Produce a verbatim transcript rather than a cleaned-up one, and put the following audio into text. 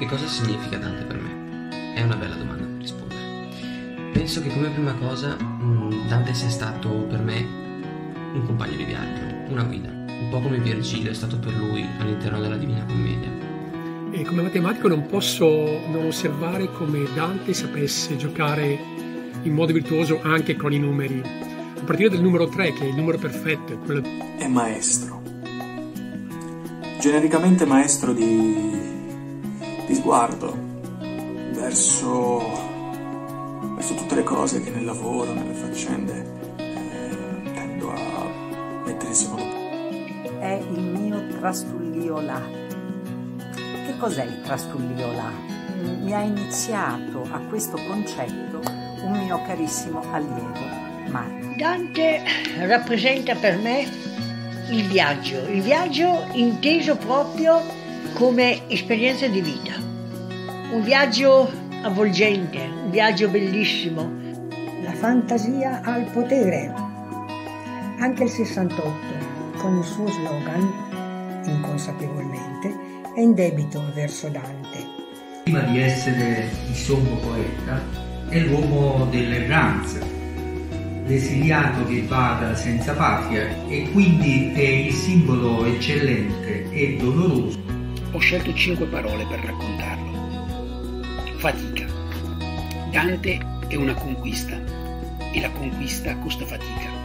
Che cosa significa Dante per me? È una bella domanda per rispondere. Penso che come prima cosa Dante sia stato per me un compagno di viaggio, una guida, un po' come Virgilio è stato per lui all'interno della Divina Commedia. E come matematico non posso non osservare come Dante sapesse giocare in modo virtuoso anche con i numeri, a partire dal numero tre, che è il numero perfetto. È, quello... è maestro, genericamente maestro di, di sguardo verso, verso tutte le cose che nel lavoro, nelle faccende eh, tendo a mettere in secondo piano. È il mio trastullio là. Che cos'è il trastullio là? Mi ha iniziato a questo concetto un mio carissimo allievo, Marco. Dante rappresenta per me il viaggio, il viaggio inteso proprio come esperienza di vita, un viaggio avvolgente, un viaggio bellissimo. La fantasia ha il potere. Anche il sessantotto, con il suo slogan, inconsapevolmente, è in debito verso Dante. Prima di essere il sommo poeta, è l'uomo dell'erranza, l'esiliato che vaga senza patria e quindi è il simbolo eccellente e doloroso. Ho scelto cinque parole per raccontarlo. Fatica. Dante è una conquista e la conquista costa fatica.